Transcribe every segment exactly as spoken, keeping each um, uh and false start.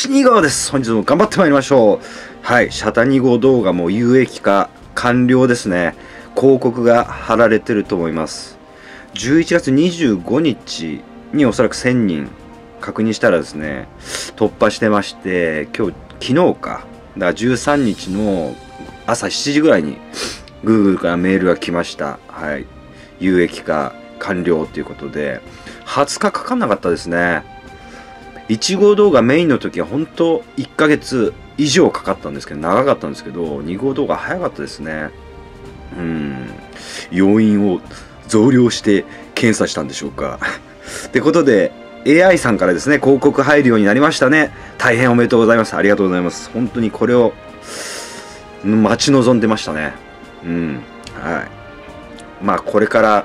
タに号です。本日も頑張ってまいりましょう。はい、シャタに号動画も有益化完了ですね。広告が貼られてると思います。じゅういちがつにじゅうごにちにおそらくせんにん確認したらですね、突破してまして、今日、昨日か、だからじゅうさんにちの朝しちじぐらいに Google からメールが来ました。はい、有益化完了ということで、はつかかかんなかったですね。いち号動画メインの時は本当いっかげつ以上かかったんですけど、長かったんですけど、に号動画早かったですね。うん、要因を増量して検査したんでしょうか。ってことで エーアイ さんからですね、広告入るようになりましたね。大変おめでとうございます。ありがとうございます。本当にこれを待ち望んでましたね。うん、はい。まあこれから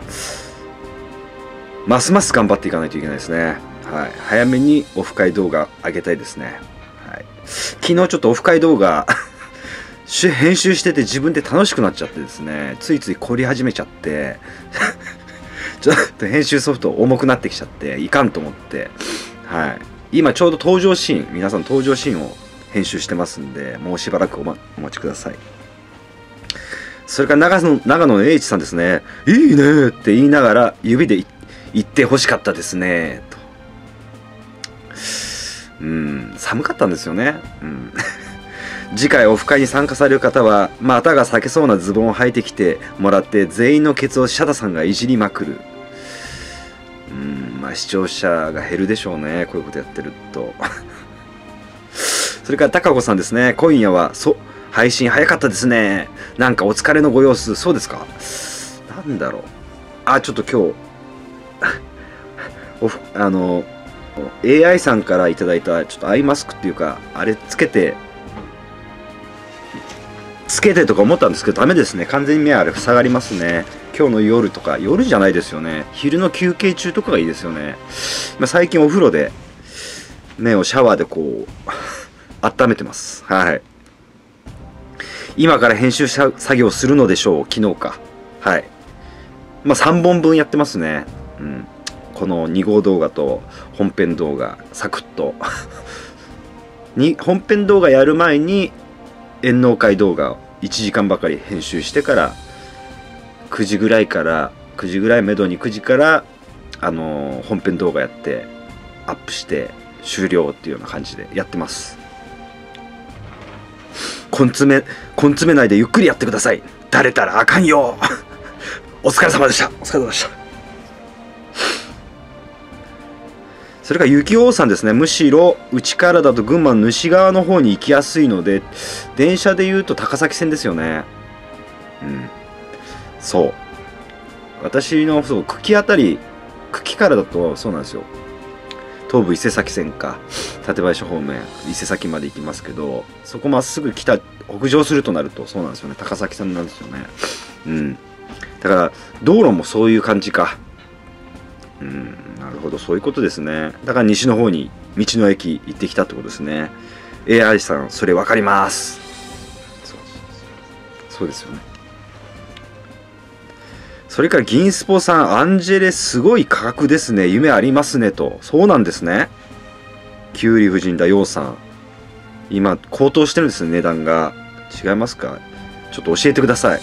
ますます頑張っていかないといけないですね。はい、早めにオフ会動画上げたいですね。はい、昨日ちょっとオフ会動画編集してて自分で楽しくなっちゃってですね、ついつい凝り始めちゃってちょっと編集ソフト重くなってきちゃっていかんと思って、はい、今ちょうど登場シーン、皆さん登場シーンを編集してますんで、もうしばらくお、ま、お待ちください。それから長野長野の H さんですね、いいねって言いながら指で言ってほしかったですねと。うん、寒かったんですよね。うん、次回オフ会に参加される方は股が裂けそうなズボンを履いてきてもらって、全員のケツをシャタさんがいじりまくる。うん、まあ視聴者が減るでしょうね、こういうことやってると。それから高子さんですね、今夜はそ配信早かったですね。なんかお疲れのご様子。そうですか。なんだろう、あ、ちょっと今日オフあのエーアイ さんからいただいたちょっとアイマスクっていうか、あれつけてつけてとか思ったんですけど、ダメですね。完全に目あれ塞がりますね。今日の夜とか、夜じゃないですよね、昼の休憩中とかがいいですよね。まあ、最近お風呂で目をシャワーでこう温めてます。はい、今から編集作業するのでしょう。昨日か。はい、まあさんぼんぶんやってますね。うん、このに号動画と本編動画サクッとに本編動画やる前に演能会動画をいちじかんばかり編集してから、くじぐらいからくじぐらいめどにくじからあのー、本編動画やってアップして終了っていうような感じでやってます。根詰め根詰めないでゆっくりやってください。だれたらあかんよ。お疲れ様でした。お疲れ様でした。それから雪王さんですね、むしろうちからだと群馬の西側の方に行きやすいので、電車でいうと高崎線ですよね。うん、そう、私のそう久喜あたり、久喜からだとそうなんですよ、東武伊勢崎線か館林方面伊勢崎まで行きますけど、そこまっすぐ北北上するとなるとそうなんですよね、高崎線なんですよね。うん、だから道路もそういう感じか。うん、なるほど、そういうことですね。だから西の方に道の駅行ってきたってことですね。 エーアイ さん、それ分かります。そうそうですよね。それから銀スポさん、アンジェレすごい価格ですね、夢ありますねと。そうなんですね。キュウリ夫人だようさん、今高騰してるんですね、値段が。違いますか、ちょっと教えてください。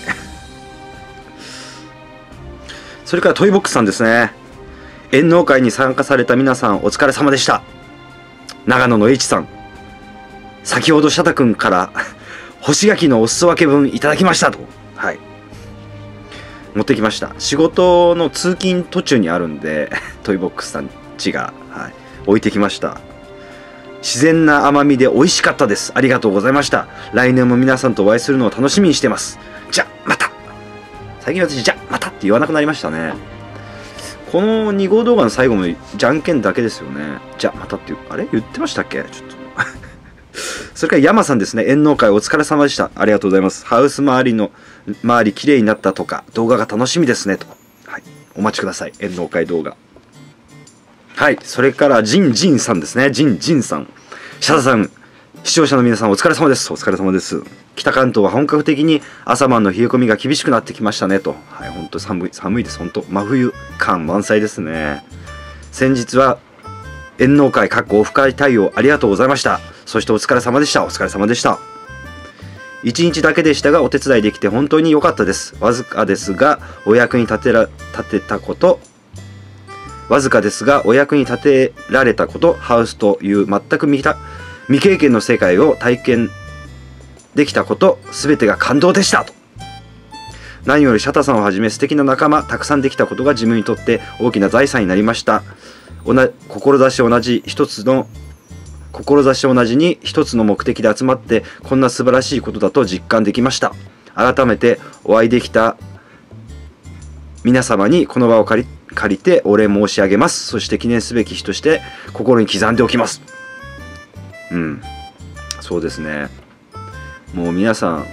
それからトイボックスさんですね、演能会に参加された皆さんお疲れ様でした。長野の H さん、先ほどシャタ君から干し柿のお裾分け分いただきましたと。はい、持ってきました。仕事の通勤途中にあるんでトイボックスさんちが、はい、置いてきました。自然な甘みで美味しかったです。ありがとうございました。来年も皆さんとお会いするのを楽しみにしてます。じゃまた。最近私じゃまたって言わなくなりましたね。このに号動画の最後もじゃんけんだけですよね。じゃあまたっていう、あれ言ってましたっけ、ちょっとそれから山さんですね、演能会お疲れ様でした。ありがとうございます。ハウス周りの周りきれいになったとか動画が楽しみですねと。はい、お待ちください、演能会動画。はい、それからジンジンさんですね、ジンジンさん、シャタさん、視聴者の皆さんお疲れ様です。お疲れ様です。北関東は本格的に朝晩の冷え込みが厳しくなってきましたねと。はい、本当寒い寒いです。本当真冬感満載ですね。先日は遠納会かっこオフ会対応ありがとうございました。そしてお疲れ様でした。お疲れ様でした。一日だけでしたがお手伝いできて本当に良かったです。わずかですがお役に立てら立てたことわずかですがお役に立てられたこと、ハウスという全く未た未経験の世界を体験できたこと、すべてが感動でしたと。何よりシャタさんをはじめ素敵な仲間たくさんできたことが自分にとって大きな財産になりました。おな志同じ一つの志同じに一つの目的で集まってこんな素晴らしいことだと実感できました。改めてお会いできた皆様にこの場を借り借りてお礼申し上げます。そして記念すべき日として心に刻んでおきます。うん、そうですね。もう皆さん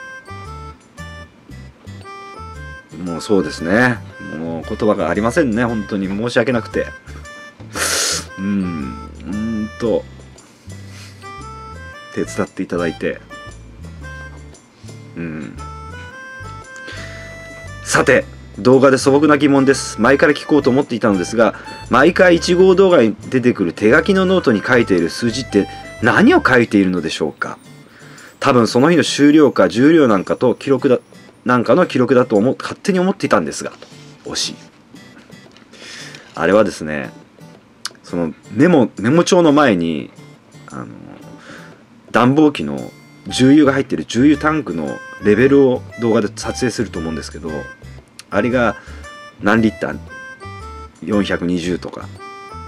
もうそうですね。もう言葉がありませんね。本当に申し訳なくて。うん、うんと手伝っていただいて、うん。さて。動画で素朴な疑問です。前から聞こうと思っていたのですが、毎回いち号動画に出てくる手書きのノートに書いている数字って何を書いているのでしょうか。多分その日の終了か重量なんかと記録だなんかの記録だと思っ勝手に思っていたんですが、惜しい。あれはですね、そのメモメモ帳の前にあの暖房機の重油が入っている重油タンクのレベルを動画で撮影すると思うんですけど。あれが何リッター ?よんひゃくにじゅう とか、うん、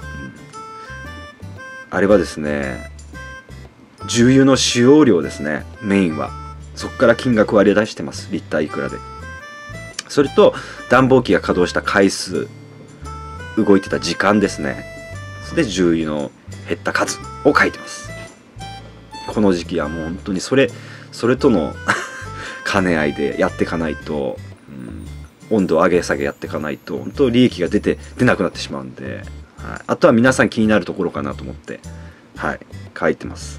あれはですね重油の使用量ですね。メインはそこから金額割り出してます。リッターいくらで。それと暖房機が稼働した回数、動いてた時間ですね。それで重油の減った数を書いてます。この時期はもう本当にそれそれとの兼ね合いでやっていかないと、温度を上げ下げやっていかないと本当利益が出て出なくなってしまうんで、はい、あとは皆さん気になるところかなと思って、はい、書いてます。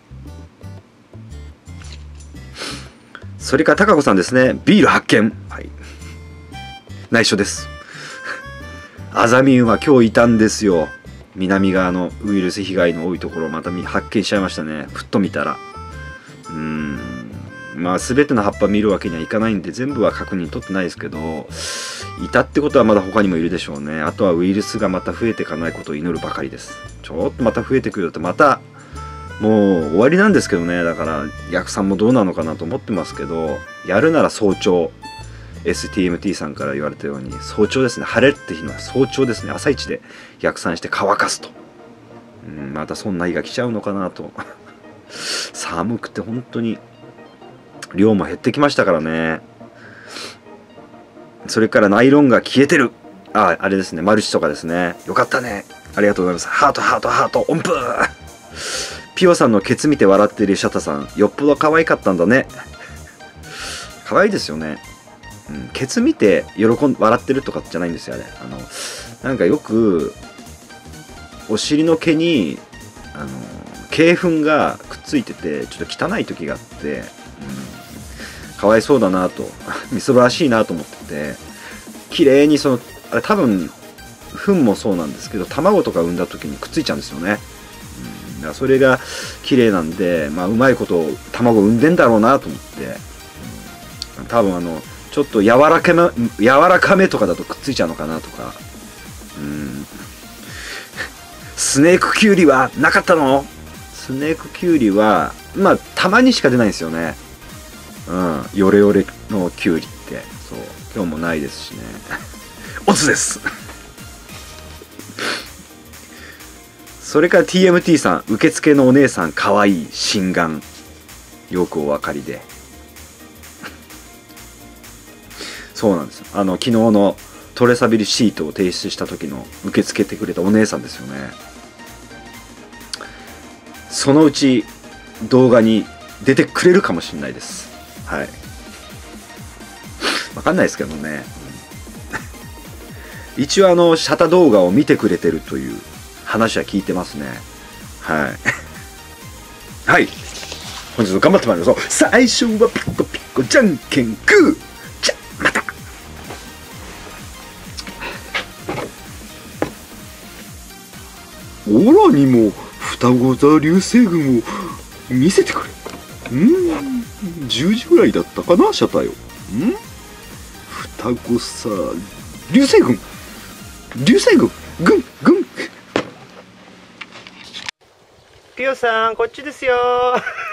それから高子さんですね。ビール発見、はい、内緒です。アザミウマ今日いたんですよ。南側のウイルス被害の多いところをまた発見しちゃいましたね。ふっと見たらうーんまあ全ての葉っぱ見るわけにはいかないんで全部は確認取ってないですけど、いたってことはまだ他にもいるでしょうね。あとはウイルスがまた増えていかないことを祈るばかりです。ちょっとまた増えてくるとまたもう終わりなんですけどね。だから薬さんもどうなのかなと思ってますけど、やるなら早朝 エスティーエムティー さんから言われたように早朝ですね。晴れって日の早朝ですね。朝一で薬散して乾かすと、うん、またそんな日が来ちゃうのかなと寒くて本当に量も減ってきましたからね。それからナイロンが消えてる。あ、あれですね。マルチとかですね。よかったね。ありがとうございます。ハートハートハート音符。ピオさんのケツ見て笑っているシャタさん、よっぽど可愛かったんだね。可愛いですよね。うん、ケツ見て喜ん笑ってるとかじゃないんですよ、あれ。あのなんかよくお尻の毛にあの鶏粉がくっついててちょっと汚い時があって。うんかわいそうだなとみそらしいなと思ってて、綺麗にそのあれ多分糞もそうなんですけど卵とか産んだ時にくっついちゃうんですよね。うん、だからそれが綺麗なんで、まあ、うまいこと卵産んでんだろうなと思って、うん、多分あのちょっと柔らかめ柔らかめとかだとくっついちゃうのかなとか、うん、スネークキュウリはなかったの？スネークキュウリはまあたまにしか出ないんですよね。うん、ヨレヨレのキュウリってそう今日もないですしね。オスですそれから ティーエムティー さん、受付のお姉さんかわいい、心眼よくお分かりでそうなんですよ。あの昨日のトレーサビリシートを提出した時の受け付けてくれたお姉さんですよね。そのうち動画に出てくれるかもしれないです。はい。わかんないですけどね。一応あのシャタ動画を見てくれてるという話は聞いてますね。はい。はい。本日も頑張ってまいりましょう。最初はピッコピッコじゃんけんグー。じゃまた。 オラにも双子座流星群を見せてくれ。うんじゅうじぐらいだったかな、シャタよ。ん双子さ流星群流星群ぐんぐん。ピオさんこっちですよ。